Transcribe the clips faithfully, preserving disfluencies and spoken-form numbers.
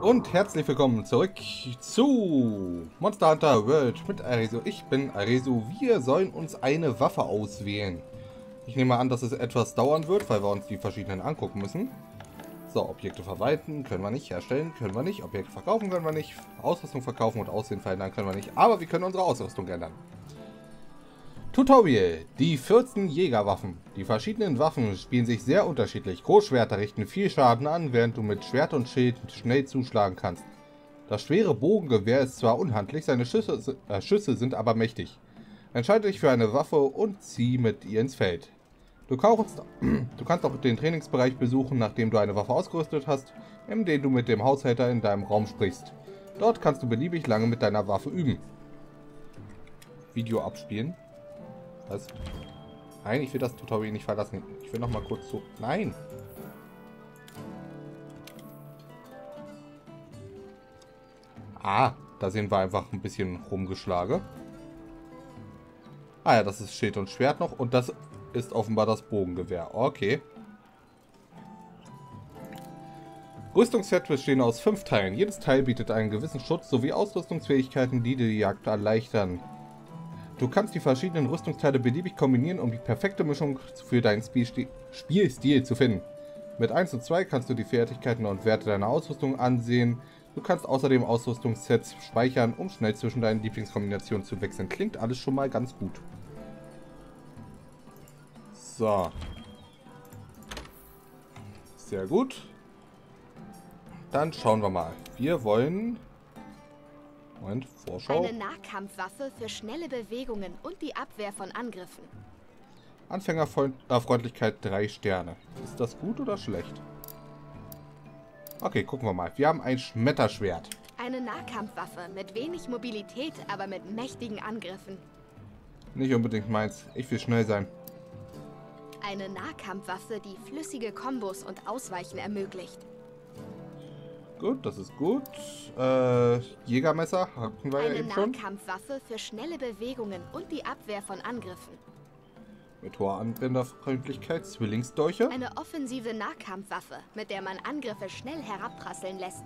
Und herzlich willkommen zurück zu Monster Hunter World mit Aresu. Ich bin Aresu. Wir sollen uns eine Waffe auswählen. Ich nehme an, dass es etwas dauern wird, weil wir uns die verschiedenen angucken müssen. So, Objekte verwalten können wir nicht, herstellen können wir nicht, Objekte verkaufen können wir nicht, Ausrüstung verkaufen und Aussehen verändern können wir nicht, aber wir können unsere Ausrüstung ändern. Tutorial. Die vierzehn Jägerwaffen. Die verschiedenen Waffen spielen sich sehr unterschiedlich. Großschwerter richten viel Schaden an, während du mit Schwert und Schild schnell zuschlagen kannst. Das schwere Bogengewehr ist zwar unhandlich, seine Schüsse, äh, Schüsse sind aber mächtig. Entscheide dich für eine Waffe und zieh mit ihr ins Feld. Du kannst, du kannst auch den Trainingsbereich besuchen, nachdem du eine Waffe ausgerüstet hast, indem du mit dem Haushälter in deinem Raum sprichst. Dort kannst du beliebig lange mit deiner Waffe üben. Video abspielen. Was? Nein, ich will das Tutorial nicht verlassen. Ich will noch mal kurz so... Nein! Ah, da sehen wir einfach ein bisschen rumgeschlagen. Ah ja, das ist Schild und Schwert noch. Und das ist offenbar das Bogengewehr. Okay. Rüstungssets bestehen aus fünf Teilen. Jedes Teil bietet einen gewissen Schutz sowie Ausrüstungsfähigkeiten, die dir die Jagd erleichtern. Du kannst die verschiedenen Rüstungsteile beliebig kombinieren, um die perfekte Mischung für deinen Spielstil, Spielstil zu finden. Mit eins und zwei kannst du die Fertigkeiten und Werte deiner Ausrüstung ansehen. Du kannst außerdem Ausrüstungssets speichern, um schnell zwischen deinen Lieblingskombinationen zu wechseln. Klingt alles schon mal ganz gut. So. Sehr gut. Dann schauen wir mal. Wir wollen... Moment, Vorschau. Eine Nahkampfwaffe für schnelle Bewegungen und die Abwehr von Angriffen. Anfängerfreundlichkeit drei Sterne. Ist das gut oder schlecht? Okay, gucken wir mal. Wir haben ein Schmetterschwert. Eine Nahkampfwaffe mit wenig Mobilität, aber mit mächtigen Angriffen. Nicht unbedingt meins. Ich will schnell sein. Eine Nahkampfwaffe, die flüssige Kombos und Ausweichen ermöglicht. Gut, das ist gut. Äh, Jägermesser hatten wir ja eben schon. Eine Nahkampfwaffe für schnelle Bewegungen und die Abwehr von Angriffen. Mit hoher Anwenderfreundlichkeit, Zwillingsdolche. Eine offensive Nahkampfwaffe, mit der man Angriffe schnell herabprasseln lässt.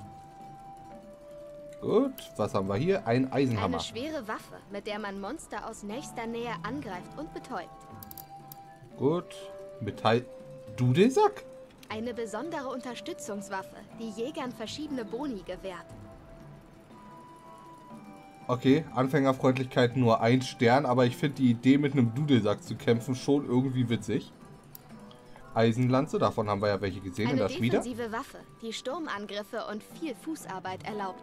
Gut, was haben wir hier? Ein Eisenhammer. Eine schwere Waffe, mit der man Monster aus nächster Nähe angreift und betäubt. Gut, Metall... Dudelsack? Eine besondere Unterstützungswaffe, die Jägern verschiedene Boni gewährt. Okay, Anfängerfreundlichkeit nur ein Stern, aber ich finde die Idee, mit einem Dudelsack zu kämpfen, schon irgendwie witzig. Eisenlanze, davon haben wir ja welche gesehen in der Schmiede. Eine defensive Waffe, die Sturmangriffe und viel Fußarbeit erlaubt.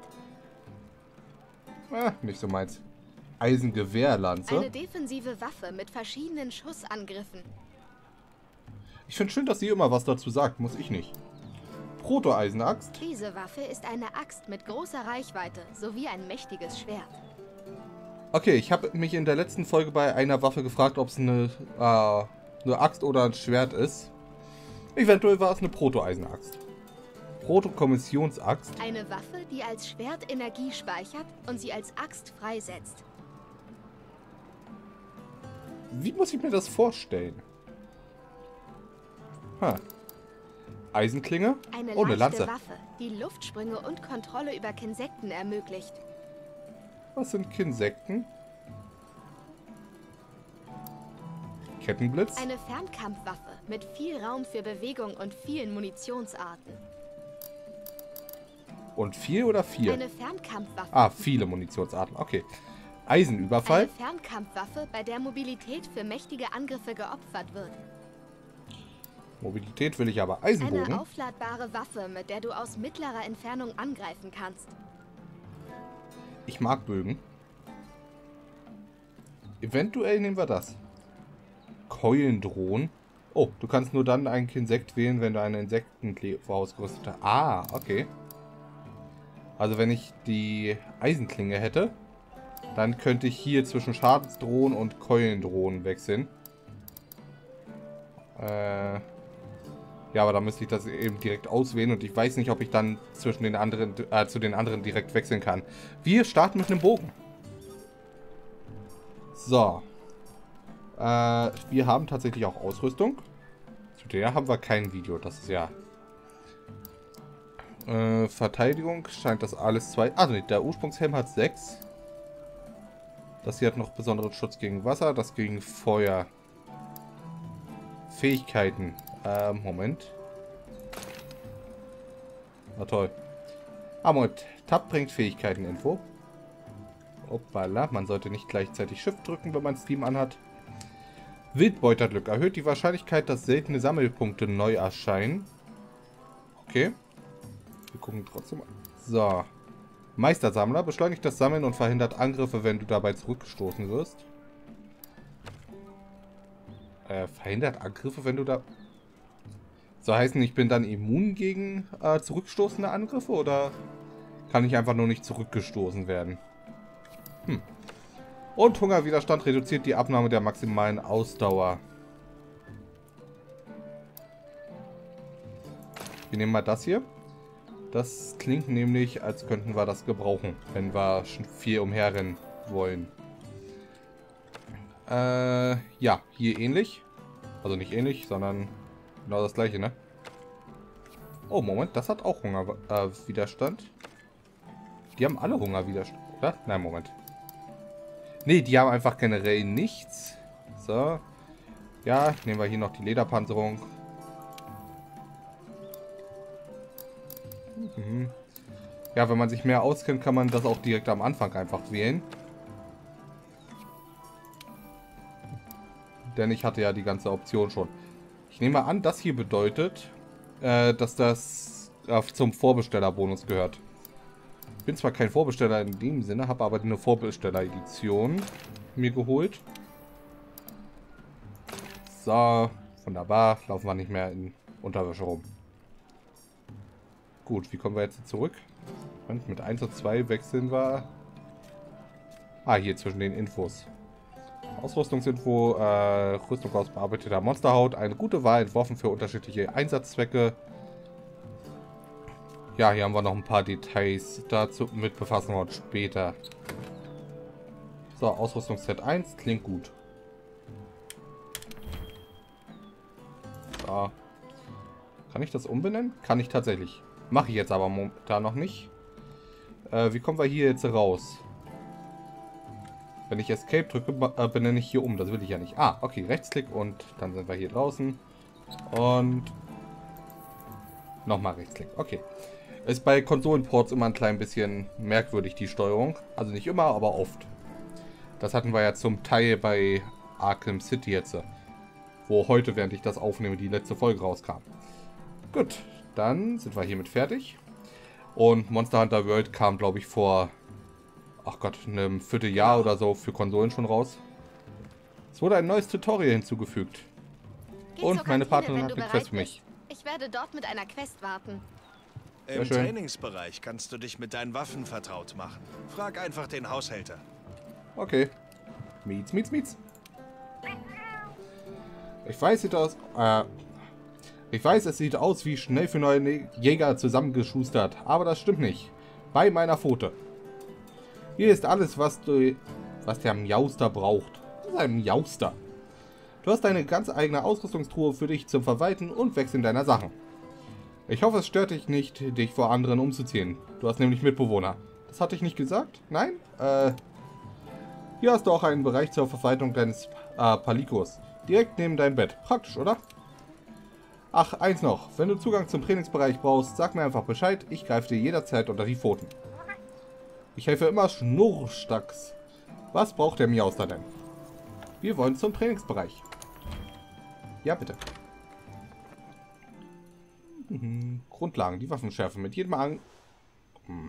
Ah, nicht so meins. Eisengewehrlanze. Eine defensive Waffe mit verschiedenen Schussangriffen. Ich finde schön, dass sie immer was dazu sagt, muss ich nicht. Proto-Eisenaxt. Diese Waffe ist eine Axt mit großer Reichweite sowie ein mächtiges Schwert. Okay, ich habe mich in der letzten Folge bei einer Waffe gefragt, ob es eine, äh, eine Axt oder ein Schwert ist. Eventuell war es eine Proto-Eisenaxt. Proto-Kommissionsaxt. Eine Waffe, die als Schwert Energie speichert und sie als Axt freisetzt. Wie muss ich mir das vorstellen? Ha. Eisenklinge? Eine oh, eine leichte Lanze. Waffe, die Luftsprünge und Kontrolle über Kinsekten ermöglicht. Was sind Kinsekten? Kettenblitz? Eine Fernkampfwaffe mit viel Raum für Bewegung und vielen Munitionsarten. Und viel oder vier? Eine Fernkampfwaffe. Ah, viele Munitionsarten. Okay. Eisenüberfall? Eine Fernkampfwaffe, bei der Mobilität für mächtige Angriffe geopfert wird. Mobilität will ich aber. Eisenbogen? Eine aufladbare Waffe, mit der du aus mittlerer Entfernung angreifen kannst. Ich mag Bögen. Eventuell nehmen wir das. Keulendrohnen. Oh, du kannst nur dann ein Insekt wählen, wenn du eine Insektenkleber ausgerüstet hast. Ah, okay. Also wenn ich die Eisenklinge hätte, dann könnte ich hier zwischen Schadensdrohnen und Keulendrohnen wechseln. Äh... Ja, aber da müsste ich das eben direkt auswählen und ich weiß nicht, ob ich dann zwischen den anderen, äh, zu den anderen direkt wechseln kann. Wir starten mit einem Bogen. So. Äh, wir haben tatsächlich auch Ausrüstung. Zu der haben wir kein Video, das ist ja Äh, Verteidigung scheint das alles zwei... Ah, ne, der Ursprungshelm hat sechs. Das hier hat noch besonderen Schutz gegen Wasser, das gegen Feuer. Fähigkeiten. Äh, Moment. Na toll. Ah, Moment. Tab bringt Fähigkeiten-Info. Hoppala, man sollte nicht gleichzeitig Shift drücken, wenn man Steam anhat. Wildbeuterglück. Erhöht die Wahrscheinlichkeit, dass seltene Sammelpunkte neu erscheinen. Okay. Wir gucken trotzdem an. So. Meistersammler. Beschleunigt das Sammeln und verhindert Angriffe, wenn du dabei zurückgestoßen wirst. Äh, verhindert Angriffe, wenn du da... So heißen, ich bin dann immun gegen äh, zurückstoßende Angriffe oder kann ich einfach nur nicht zurückgestoßen werden? Hm. Und Hungerwiderstand reduziert die Abnahme der maximalen Ausdauer. Wir nehmen mal das hier. Das klingt nämlich, als könnten wir das gebrauchen, wenn wir viel umherrennen wollen. Äh, ja, hier ähnlich. Also nicht ähnlich, sondern genau das gleiche, ne? Oh, Moment, das hat auch Hungerwiderstand. Äh, die haben alle Hungerwiderstand, oder? Nein, Moment. Ne, die haben einfach generell nichts. So. Ja, nehmen wir hier noch die Lederpanzerung. Mhm. Ja, wenn man sich mehr auskennt, kann man das auch direkt am Anfang einfach wählen. Denn ich hatte ja die ganze Option schon. Ich nehme mal an, das hier bedeutet, äh, dass das äh, zum Vorbestellerbonus gehört. Ich bin zwar kein Vorbesteller in dem Sinne, habe aber eine Vorbesteller-Edition mir geholt. So, wunderbar. Laufen wir nicht mehr in Unterwäsche rum. Gut, wie kommen wir jetzt zurück? Und mit eins und zwei wechseln wir... Ah, hier zwischen den Infos. Ausrüstungsinfo, äh, Rüstung aus bearbeiteter Monsterhaut. Eine gute Wahl, entworfen für unterschiedliche Einsatzzwecke. Ja, hier haben wir noch ein paar Details. Dazu mit befassen wir uns später. So, Ausrüstungsset eins klingt gut. So. Kann ich das umbenennen? Kann ich tatsächlich. Mache ich jetzt aber momentan noch nicht. Äh, wie kommen wir hier jetzt raus? Wenn ich Escape drücke, äh, benenne ich hier um. Das will ich ja nicht. Ah, okay, Rechtsklick und dann sind wir hier draußen. Und nochmal Rechtsklick. Okay. Ist bei Konsolenports immer ein klein bisschen merkwürdig, die Steuerung. Also nicht immer, aber oft. Das hatten wir ja zum Teil bei Arkham City jetzt. Wo heute, während ich das aufnehme, die letzte Folge rauskam. Gut, dann sind wir hiermit fertig. Und Monster Hunter World kam, glaube ich, vor... Ach Gott, einem Vierteljahr oder so für Konsolen schon raus. Es wurde ein neues Tutorial hinzugefügt. Geh Und zur meine Kantine, Partnerin hat eine Quest für mich. Ich werde dort mit einer Quest warten. Im Trainingsbereich kannst du dich mit deinen Waffen vertraut machen. Frag einfach den Haushälter. Okay. Mietz, mietz, mietz. Ich weiß, sieht aus... Äh, ich weiß, es sieht aus wie schnell für neue Jäger zusammengeschustert. Aber das stimmt nicht. Bei meiner Pfote. Hier ist alles, was du... Was der Miauster braucht. Das ist ein Miauster. Du hast eine ganz eigene Ausrüstungstruhe für dich zum Verwalten und Wechseln deiner Sachen. Ich hoffe, es stört dich nicht, dich vor anderen umzuziehen. Du hast nämlich Mitbewohner. Das hatte ich nicht gesagt? Nein? Äh... Hier hast du auch einen Bereich zur Verwaltung deines äh, Palikos. Direkt neben deinem Bett. Praktisch, oder? Ach, eins noch. Wenn du Zugang zum Trainingsbereich brauchst, sag mir einfach Bescheid. Ich greife dir jederzeit unter die Pfoten. Ich helfe immer schnurstracks. Was braucht der Miauster denn? Wir wollen zum Trainingsbereich. Ja, bitte. Mhm. Grundlagen, die Waffenschärfe mit jedem An... Hm.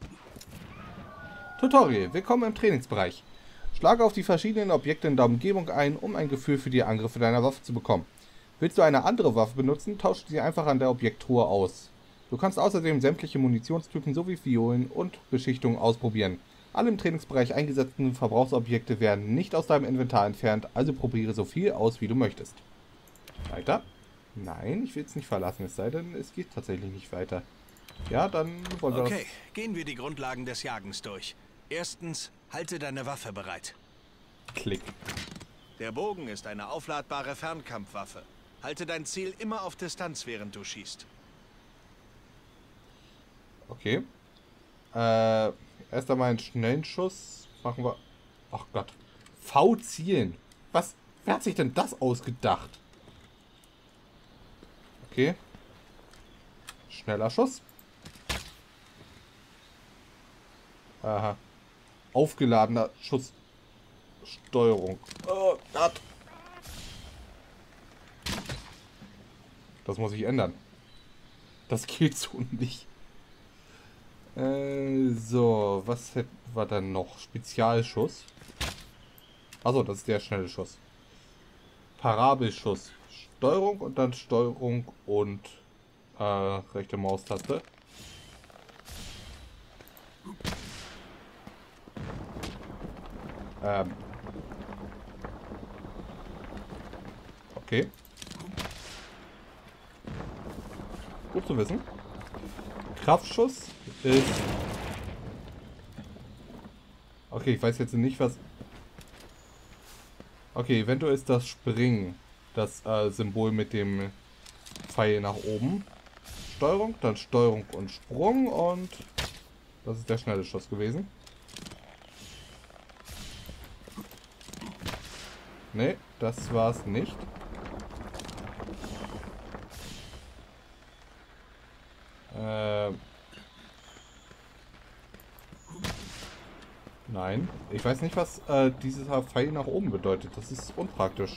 Tutorial, willkommen im Trainingsbereich. Schlage auf die verschiedenen Objekte in der Umgebung ein, um ein Gefühl für die Angriffe deiner Waffe zu bekommen. Willst du eine andere Waffe benutzen, tausche sie einfach an der Objekttruhe aus. Du kannst außerdem sämtliche Munitionstypen sowie Fiolen und Beschichtungen ausprobieren. Alle im Trainingsbereich eingesetzten Verbrauchsobjekte werden nicht aus deinem Inventar entfernt, also probiere so viel aus, wie du möchtest. Weiter? Nein, ich will es nicht verlassen, es sei denn, es geht tatsächlich nicht weiter. Ja, dann wollen wir Okay, gehen wir die Grundlagen des Jagens durch. Erstens, halte deine Waffe bereit. Klick. Der Bogen ist eine aufladbare Fernkampfwaffe. Halte dein Ziel immer auf Distanz, während du schießt. Okay. Äh, erst einmal einen schnellen Schuss. Machen wir... Ach Gott. V zielen. Was? Wer hat sich denn das ausgedacht? Okay. Schneller Schuss. Aha. Aufgeladener Schuss. Steuerung. Oh Gott. Das muss ich ändern. Das geht so nicht. Äh, so, was hätten wir dann noch? Spezialschuss. Achso, das ist der schnelle Schuss. Parabelschuss. Steuerung und dann Steuerung und äh, rechte Maustaste. Ähm. Okay. Gut zu wissen. Kraftschuss ist... Okay, ich weiß jetzt nicht, was... Okay, eventuell ist das Springen das äh, Symbol mit dem Pfeil nach oben. Steuerung, dann Steuerung und Sprung und... Das ist der schnelle Schuss gewesen. Ne, das war's nicht. Äh... Nein. Ich weiß nicht, was äh, dieser Pfeil nach oben bedeutet. Das ist unpraktisch.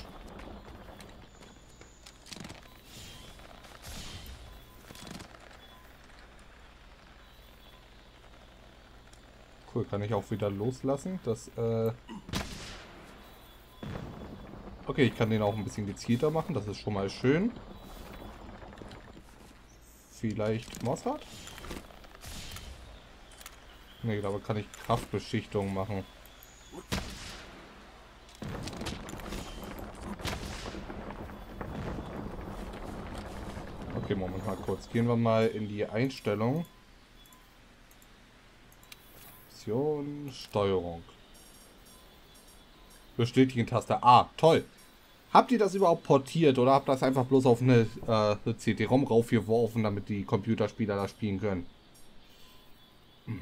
Cool, kann ich auch wieder loslassen. Das, äh... Okay, ich kann den auch ein bisschen gezielter machen. Das ist schon mal schön. Vielleicht Mossad? Ne, glaube kann ich Kraftbeschichtung machen. Okay, Moment mal kurz. Gehen wir mal in die Einstellung. Option, Steuerung. Bestätigen Taste. Ah, toll. Habt ihr das überhaupt portiert oder habt ihr das einfach bloß auf eine, äh, eine C D-ROM raufgeworfen, damit die Computerspieler da spielen können? Hm.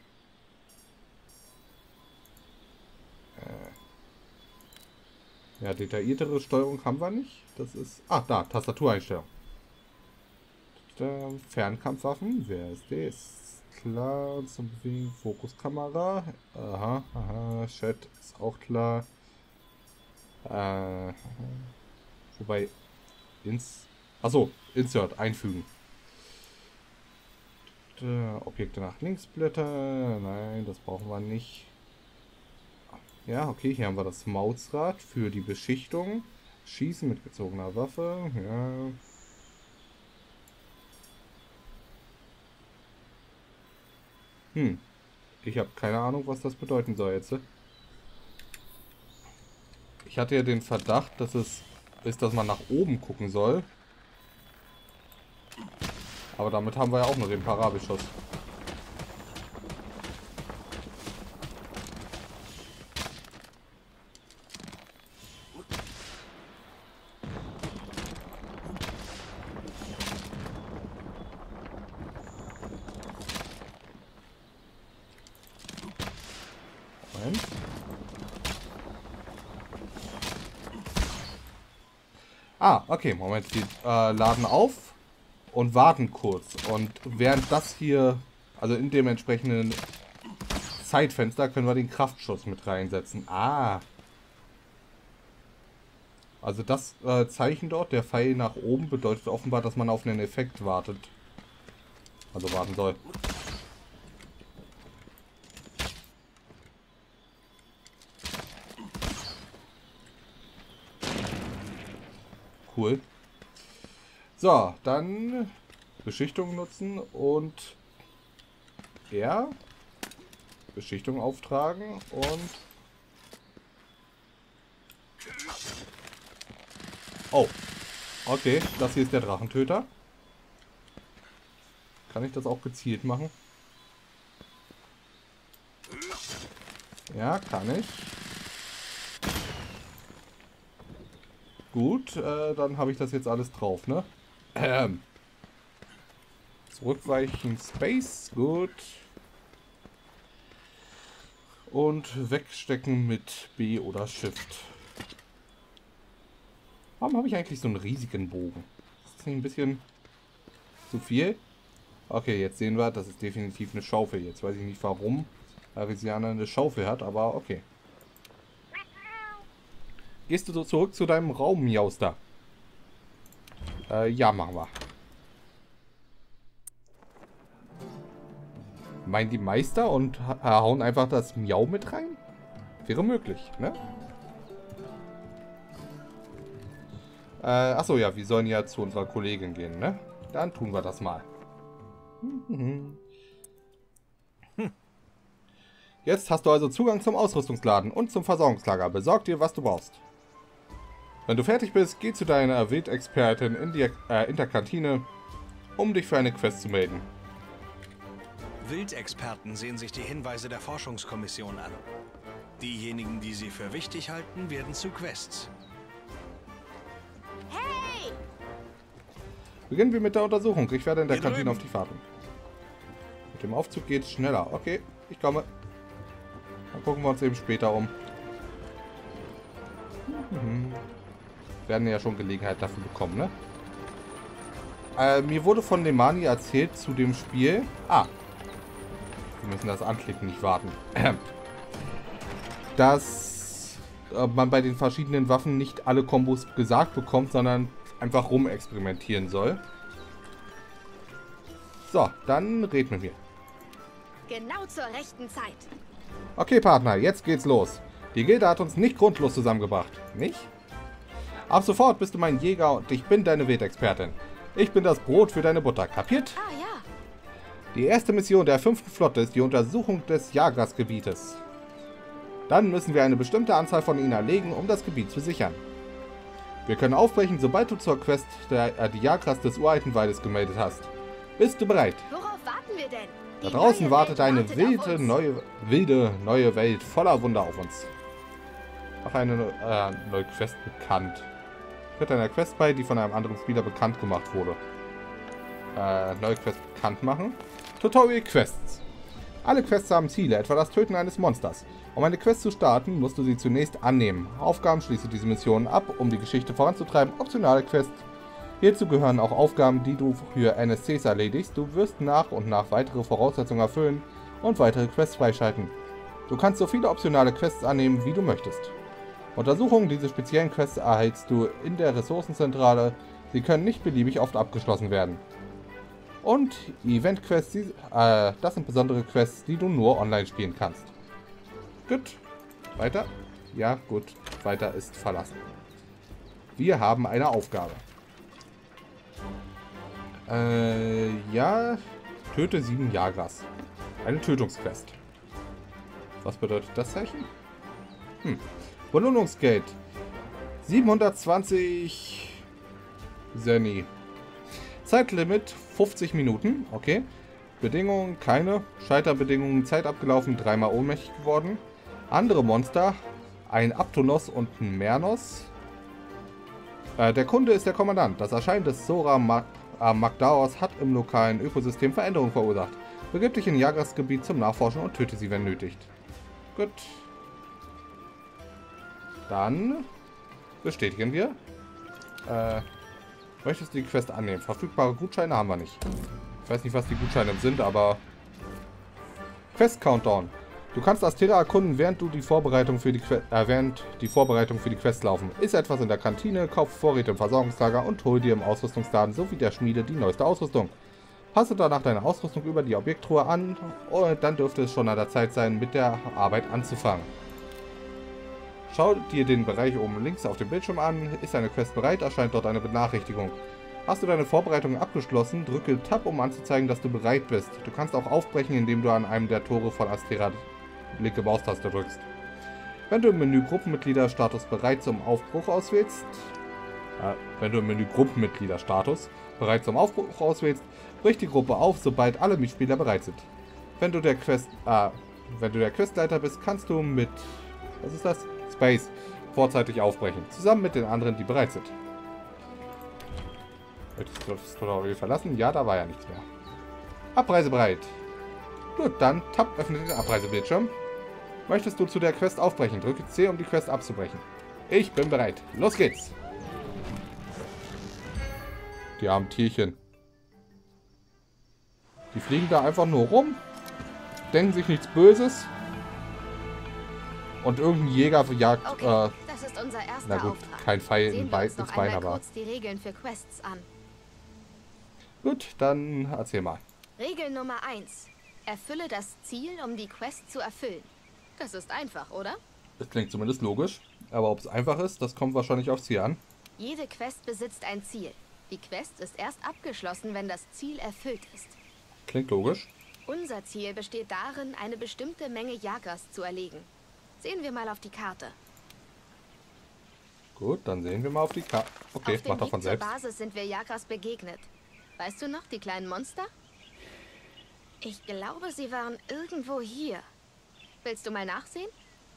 Ja, detailliertere Steuerung haben wir nicht. Das ist... Ah, da, Tastatureinstellung. Da, Fernkampfwaffen. Wer ist das? Klar, zum Bewegen. Fokuskamera. Aha, aha. Chat ist auch klar. Äh, wobei... Ins... Achso, Insert, einfügen. Da, Objekte nach links blättern. Nein, das brauchen wir nicht. Ja, okay, hier haben wir das Mausrad für die Beschichtung. Schießen mit gezogener Waffe, ja. Hm. Ich habe keine Ahnung, was das bedeuten soll jetzt. Ich hatte ja den Verdacht, dass es ist, dass man nach oben gucken soll. Aber damit haben wir ja auch nur den Parabelschuss. Ah, okay, Moment. Die äh, laden auf und warten kurz. Und während das hier, also in dem entsprechenden Zeitfenster, können wir den Kraftschuss mit reinsetzen. Ah. Also das äh, Zeichen dort, der Pfeil nach oben, bedeutet offenbar, dass man auf einen Effekt wartet. Also warten soll. Cool. So, dann Beschichtung nutzen und ja, Beschichtung auftragen und oh, okay, das hier ist der Drachentöter. Kann ich das auch gezielt machen? Ja, kann ich. Gut, äh, dann habe ich das jetzt alles drauf, ne? Ähm. Zurückweichen Space. Gut. Und wegstecken mit B oder Shift. Warum habe ich eigentlich so einen riesigen Bogen? Ist das nicht ein bisschen zu viel? Okay, jetzt sehen wir, das ist definitiv eine Schaufel. Jetzt weiß ich nicht, warum Arisiana eine Schaufel hat, aber okay. Gehst du so zurück zu deinem Raum, Miauster? Äh, ja, machen wir. Meinen die Meister und hauen einfach das Miau mit rein? Wäre möglich, ne? Äh, achso, ja, wir sollen ja zu unserer Kollegin gehen, ne? Dann tun wir das mal. Hm. Jetzt hast du also Zugang zum Ausrüstungsladen und zum Versorgungslager. Besorg dir, was du brauchst. Wenn du fertig bist, geh zu deiner Wildexpertin in, die, äh, in der Kantine, um dich für eine Quest zu melden. Wildexperten sehen sich die Hinweise der Forschungskommission an. Diejenigen, die sie für wichtig halten, werden zu Quests. Hey! Beginnen wir mit der Untersuchung. Ich werde in der Hier Kantine drüben. auf dich warten. Mit dem Aufzug geht's schneller. Okay, ich komme. Dann gucken wir uns eben später um. Mhm. Wir werden ja schon Gelegenheit dafür bekommen, ne? Äh, mir wurde von Lemani erzählt zu dem Spiel... Ah. Wir müssen das anklicken, nicht warten. Dass äh, man bei den verschiedenen Waffen nicht alle Kombos gesagt bekommt, sondern einfach rumexperimentieren soll. So, dann red mit mir. Genau zur rechten Zeit. Okay, Partner, jetzt geht's los. Die Gilde hat uns nicht grundlos zusammengebracht, nicht? Ab sofort bist du mein Jäger und ich bin deine Wildexpertin. Ich bin das Brot für deine Butter, kapiert? Ah ja. Die erste Mission der fünften Flotte ist die Untersuchung des Jagras-Gebietes. Dann müssen wir eine bestimmte Anzahl von ihnen erlegen, um das Gebiet zu sichern. Wir können aufbrechen, sobald du zur Quest der, äh, die Jagras des uralten Waldes gemeldet hast. Bist du bereit? Worauf warten wir denn? Da Die draußen neue wartet Welt eine wartet auf wilde uns. neue, wilde neue Welt voller Wunder auf uns. Ach, eine äh, neue Quest bekannt. Mit einer Quest bei, die von einem anderen Spieler bekannt gemacht wurde. Äh, neue Quest bekannt machen. Tutorial Quests. Alle Quests haben Ziele, etwa das Töten eines Monsters. Um eine Quest zu starten, musst du sie zunächst annehmen. Aufgaben schließe diese Missionen ab, um die Geschichte voranzutreiben. Optionale Quests. Hierzu gehören auch Aufgaben, die du für N S Cs erledigst. Du wirst nach und nach weitere Voraussetzungen erfüllen und weitere Quests freischalten. Du kannst so viele optionale Quests annehmen, wie du möchtest. Untersuchungen dieser speziellen Quests erhältst du in der Ressourcenzentrale. Sie können nicht beliebig oft abgeschlossen werden. Und Event-Quests, äh, das sind besondere Quests, die du nur online spielen kannst. Gut. Weiter? Ja, gut. Weiter ist verlassen. Wir haben eine Aufgabe. Äh, ja. Töte sieben Jagras. Eine Tötungsquest. Was bedeutet das Zeichen? Hm. Belohnungsgeld. siebenhundertzwanzig Zenny. Zeitlimit fünfzig Minuten. Okay. Bedingungen keine. Scheiterbedingungen Zeit abgelaufen. Dreimal ohnmächtig geworden. Andere Monster. Ein Aptonos und ein Mernos. Äh, der Kunde ist der Kommandant. Das Erscheinen des Sora Ma äh, Magdaos hat im lokalen Ökosystem Veränderungen verursacht. Begib dich in Jagras Gebiet zum Nachforschen und töte sie, wenn nötig. Gut. Dann bestätigen wir. Äh, möchtest du die Quest annehmen? Verfügbare Gutscheine haben wir nicht. Ich weiß nicht, was die Gutscheine sind, aber... Quest Countdown. Du kannst Astera erkunden, während du die Vorbereitung für die Que äh, während die Vorbereitung für die Quest laufen. Iss etwas in der Kantine, kauf Vorräte im Versorgungslager und hol dir im Ausrüstungsladen sowie der Schmiede die neueste Ausrüstung. Passe danach deine Ausrüstung über die Objekttruhe an und dann dürfte es schon an der Zeit sein, mit der Arbeit anzufangen. Schau dir den Bereich oben links auf dem Bildschirm an. Ist eine Quest bereit, erscheint dort eine Benachrichtigung. Hast du deine Vorbereitungen abgeschlossen, drücke Tab, um anzuzeigen, dass du bereit bist. Du kannst auch aufbrechen, indem du an einem der Tore von Astera linke Maustaste drückst. Wenn du im Menü Gruppenmitgliederstatus bereit zum Aufbruch auswählst, äh, wenn du im Menü Gruppenmitgliederstatus bereit zum Aufbruch auswählst, bricht die Gruppe auf, sobald alle Mitspieler bereit sind. Wenn du der Quest, äh, wenn du der Questleiter bist, kannst du mit, was ist das? Space, vorzeitig aufbrechen, zusammen mit den anderen, die bereit sind. Möchtest du das Tutorial verlassen? Ja, da war ja nichts mehr. Abreisebereit. Gut, dann Tab öffnet den Abreisebildschirm. Möchtest du zu der Quest aufbrechen? Drücke C, um die Quest abzubrechen. Ich bin bereit. Los geht's. Die armen Tierchen. Die fliegen da einfach nur rum, denken sich nichts Böses. Und irgendein Jäger jagt, Okay, äh, das ist unser erster na gut, Auftrag. kein Pfeil Sehen in wir Bein, uns noch ins Bein, einmal aber... kurz die Regeln für Quests an. Gut, dann erzähl mal. Regel Nummer eins. Erfülle das Ziel, um die Quest zu erfüllen. Das ist einfach, oder? Das klingt zumindest logisch. Aber ob es einfach ist, das kommt wahrscheinlich aufs Ziel an. Jede Quest besitzt ein Ziel. Die Quest ist erst abgeschlossen, wenn das Ziel erfüllt ist. Klingt logisch. Unser Ziel besteht darin, eine bestimmte Menge Jagras zu erlegen. Sehen wir mal auf die Karte. Gut, dann sehen wir mal auf die Karte. Okay, auf dem macht Weg davon zur selbst. Basis sind wir Jagras begegnet. Weißt du noch, die kleinen Monster? Ich glaube, sie waren irgendwo hier. Willst du mal nachsehen?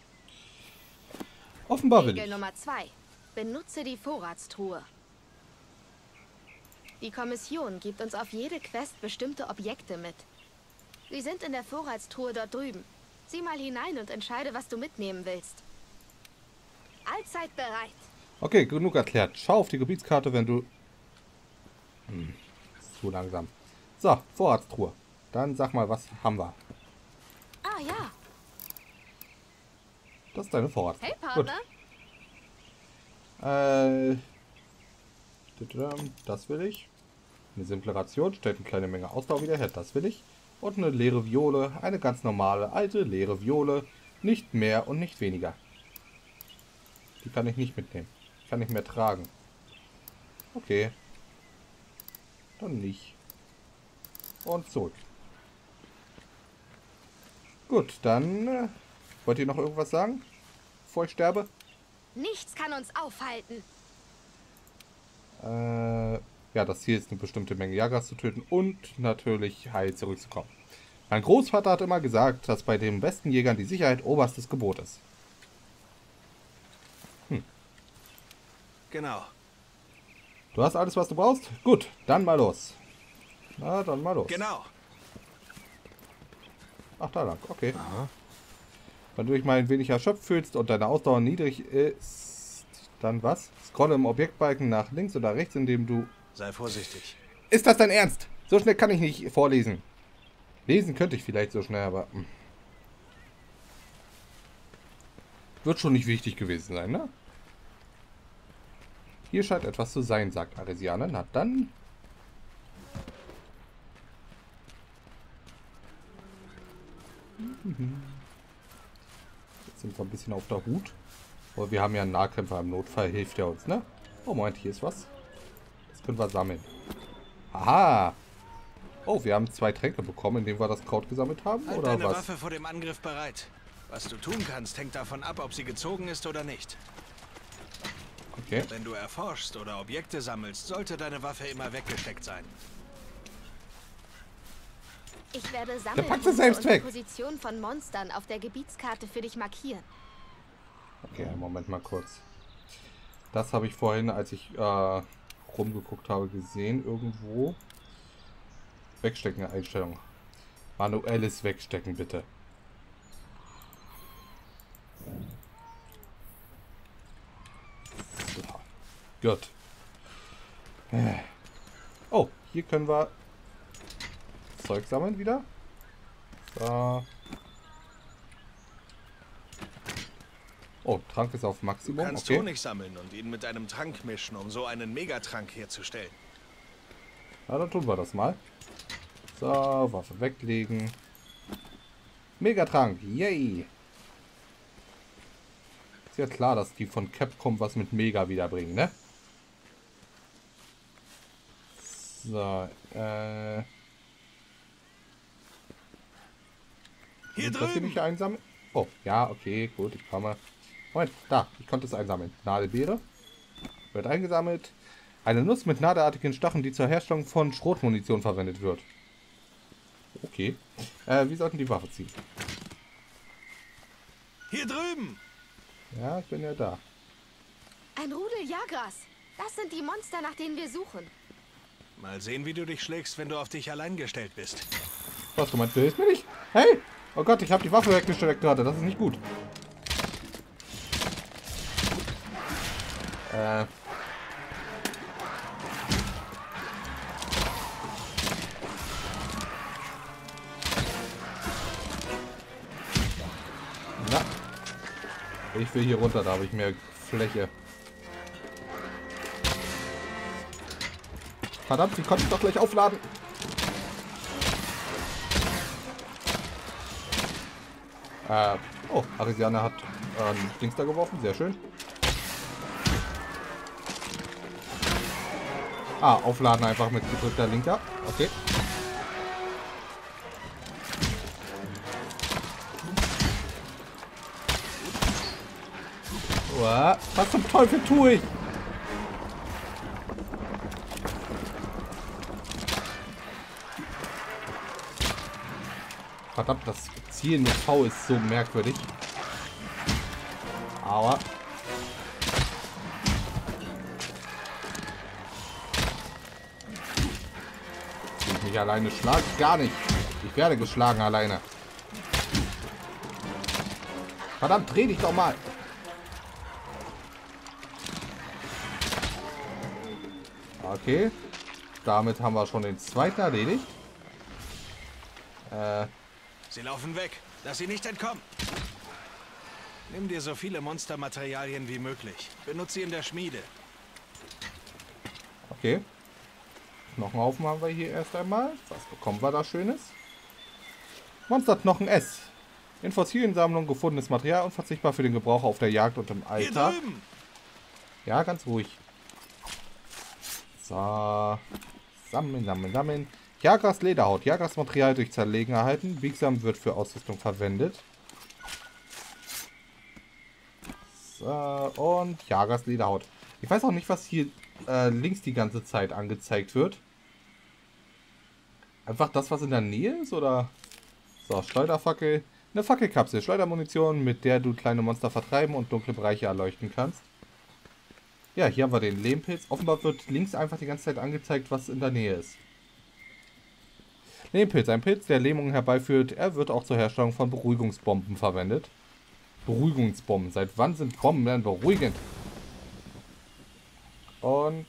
Offenbar will Regel ich. Nummer zwei. Benutze die Vorratstruhe. Die Kommission gibt uns auf jede Quest bestimmte Objekte mit. Sie sind in der Vorratstruhe dort drüben. Sieh mal hinein und entscheide, was du mitnehmen willst. Allzeit bereit. Okay, genug erklärt. Schau auf die Gebietskarte, wenn du... Hm, zu langsam. So, Vorratstruhe. Dann sag mal, was haben wir? Ah ja. Das ist deine Vorratstruhe. Hey Partner. Gut. Äh... Das will ich. Eine simple Ration stellt eine kleine Menge Ausdauer wieder her. Das will ich. Und eine leere Viole. Eine ganz normale, alte, leere Viole. Nicht mehr und nicht weniger. Die kann ich nicht mitnehmen. Ich kann nicht mehr tragen. Okay. Dann nicht. Und zurück. Gut, dann... Äh, wollt ihr noch irgendwas sagen? Bevor ich sterbe? Nichts kann uns aufhalten. Äh, ja, das Ziel ist, eine bestimmte Menge Jagras zu töten und natürlich heil zurückzukommen. Mein Großvater hat immer gesagt, dass bei den besten Jägern die Sicherheit oberstes Gebot ist. Hm. Genau. Du hast alles, was du brauchst? Gut, dann mal los. Na, dann mal los. Genau. Ach, da lang, okay. Aha. Wenn du dich mal ein wenig erschöpft fühlst und deine Ausdauer niedrig ist, dann was? Scrolle im Objektbalken nach links oder rechts, indem du... Sei vorsichtig. Ist das dein Ernst? So schnell kann ich nicht vorlesen. Lesen könnte ich vielleicht so schnell, aber... Hm. Wird schon nicht wichtig gewesen sein, ne? Hier scheint etwas zu sein, sagt Aresiane. Na dann... Jetzt sind wir ein bisschen auf der Hut. Aber wir haben ja einen Nahkämpfer, im Notfall hilft er uns, ne? Oh, Moment, hier ist was. Das können wir sammeln. Aha! Oh, wir haben zwei Tränke bekommen, indem wir das Kraut gesammelt haben, Halt oder deine was? Waffe vor dem Angriff bereit. Was du tun kannst, hängt davon ab, ob sie gezogen ist oder nicht. Okay. Wenn du erforschst oder Objekte sammelst, sollte deine Waffe immer weggesteckt sein. Ich werde packt Sammelpunkte es selbst und die weg. Position von Monstern auf der Gebietskarte für dich markieren. Okay, einen Moment mal kurz. Das habe ich vorhin, als ich äh, rumgeguckt habe, gesehen irgendwo. Wegstecken, Einstellung. Manuelles Wegstecken, bitte. So. Gut. Oh, hier können wir Zeug sammeln wieder. So. Oh, Trank ist auf Du Maximum. kannst Okay. Honig sammeln und ihn mit einem Trank mischen, um so einen Megatrank herzustellen. Ja, dann tun wir das mal. So, Waffe weglegen. Megatrank, yay! Ist ja klar, dass die von Capcom was mit Mega wiederbringen, ne? So, äh... Hier Sind das hier drüben! nicht einsammeln? Oh, ja, okay, gut, ich komme. Moment, da, ich konnte es einsammeln. Nadelbeere. Wird eingesammelt. Eine Nuss mit nadelartigen Stacheln, die zur Herstellung von Schrotmunition verwendet wird. Okay. Äh, wie sollten die Waffe ziehen? Hier drüben! Ja, ich bin ja da. Ein Rudel Jagras. Das sind die Monster, nach denen wir suchen. Mal sehen, wie du dich schlägst, wenn du auf dich allein gestellt bist. Was, du meinst, du hilfst mir nicht? Hey! Oh Gott, ich habe die Waffe weggesteckt gerade. Das ist nicht gut. Äh... Na. Ich will hier runter, da habe ich mehr Fläche. Verdammt, die konnte ich doch gleich aufladen. Äh, oh, Arisiana hat ähm, Dings da geworfen, sehr schön. Ah, aufladen einfach mit gedrückter Linker. Okay. Uah, was zum Teufel tue ich? Verdammt, das Zielen mit V ist so merkwürdig. Aua. Ich mich alleine schlagen? Gar nicht. Ich werde geschlagen alleine. Verdammt, dreh dich doch mal. Okay. Damit haben wir schon den zweiten erledigt. Äh... Sie laufen weg. Lass sie nicht entkommen. Nimm dir so viele Monstermaterialien wie möglich. Benutze sie in der Schmiede. Okay. Knochenhaufen haben wir hier erst einmal. Was bekommen wir da Schönes? Monsterknochen S. In Fossiliensammlung gefundenes Material, unverzichtbar für den Gebrauch auf der Jagd und im Alltag. Ja, ganz ruhig. So. Sammeln, sammeln, sammeln. Jagras Lederhaut. Jagras Material durch Zerlegen erhalten. Biegsam wird für Ausrüstung verwendet. So, und Jagras Lederhaut. Ich weiß auch nicht, was hier äh, links die ganze Zeit angezeigt wird. Einfach das, was in der Nähe ist, oder? So, Schleuderfackel. Eine Fackelkapsel. Schleudermunition, mit der du kleine Monster vertreiben und dunkle Bereiche erleuchten kannst. Ja, hier haben wir den Lehmpilz. Offenbar wird links einfach die ganze Zeit angezeigt, was in der Nähe ist. Lehmpilz, ein Pilz, der Lähmungen herbeiführt. Er wird auch zur Herstellung von Beruhigungsbomben verwendet. Beruhigungsbomben. Seit wann sind Bomben denn beruhigend? Und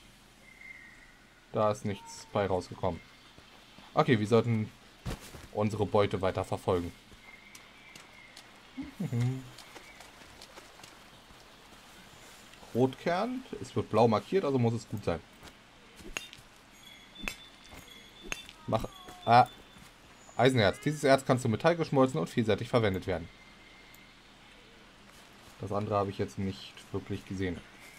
da ist nichts bei rausgekommen. Okay, wir sollten unsere Beute weiter verfolgen. Rotkern. Es wird blau markiert, also muss es gut sein. Mach. Ah. Eisenerz. Dieses Erz kann zu Metall geschmolzen und vielseitig verwendet werden. Das andere habe ich jetzt nicht wirklich gesehen.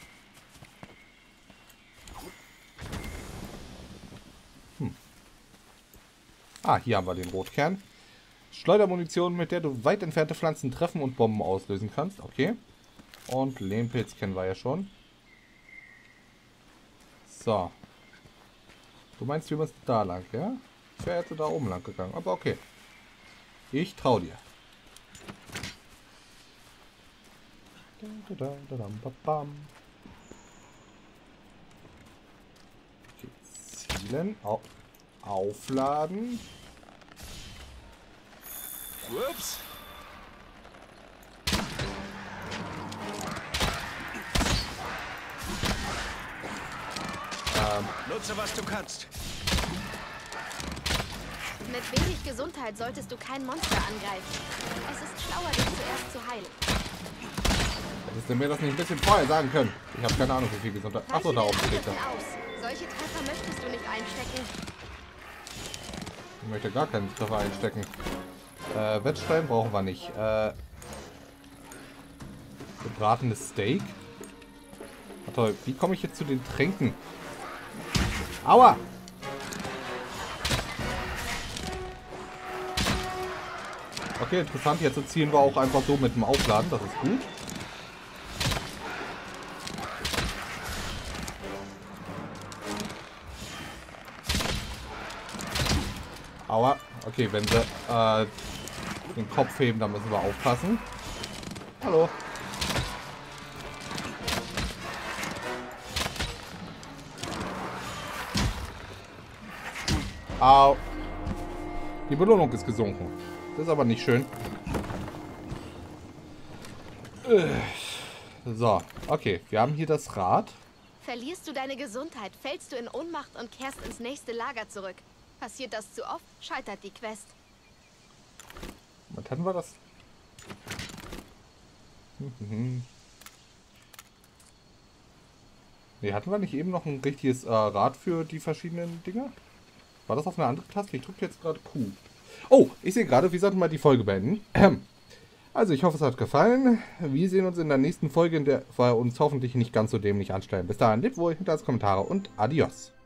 Hm. Ah, hier haben wir den Rotkern. Schleudermunition, mit der du weit entfernte Pflanzen treffen und Bomben auslösen kannst. Okay. Und Lehmpilz kennen wir ja schon. So. Du meinst, wir müssen da lang, ja? Ich wäre jetzt da oben lang gegangen, aber okay. Ich trau dir. Okay, zielen. Au aufladen. Ups. Ähm. Nutze, was du kannst. Mit wenig Gesundheit solltest du kein Monster angreifen. Es ist schlauer, dich zuerst zu heilen. Hättest du mir das nicht ein bisschen vorher sagen können? Ich habe keine Ahnung, wie viel Gesundheit. Achso, da oben steht er. Solche Treffer möchtest du nicht einstecken. Ich möchte gar keinen Treffer einstecken. Äh, Wettstein brauchen wir nicht. Äh, gebratenes Steak. Ach toll, wie komme ich jetzt zu den Tränken? Aua! Okay, interessant. Jetzt ziehen wir auch einfach so mit dem Aufladen. Das ist gut. Aua. Okay, wenn sie äh, den Kopf heben, dann müssen wir aufpassen. Hallo. Au. Die Belohnung ist gesunken. Das ist aber nicht schön. So, okay. Wir haben hier das Rad. Verlierst du deine Gesundheit, fällst du in Ohnmacht und kehrst ins nächste Lager zurück. Passiert das zu oft, scheitert die Quest. Was hatten wir das? Mhm. Ne, hatten wir nicht eben noch ein richtiges äh, Rad für die verschiedenen Dinger? War das auf eine andere Taste? Ich drücke jetzt gerade Q. Oh, ich sehe gerade, wir sollten mal die Folge beenden. Also, ich hoffe, es hat gefallen. Wir sehen uns in der nächsten Folge, in der wir uns hoffentlich nicht ganz so dämlich anstellen. Bis dahin, lebt wohl, hinterlasst Kommentare und adios.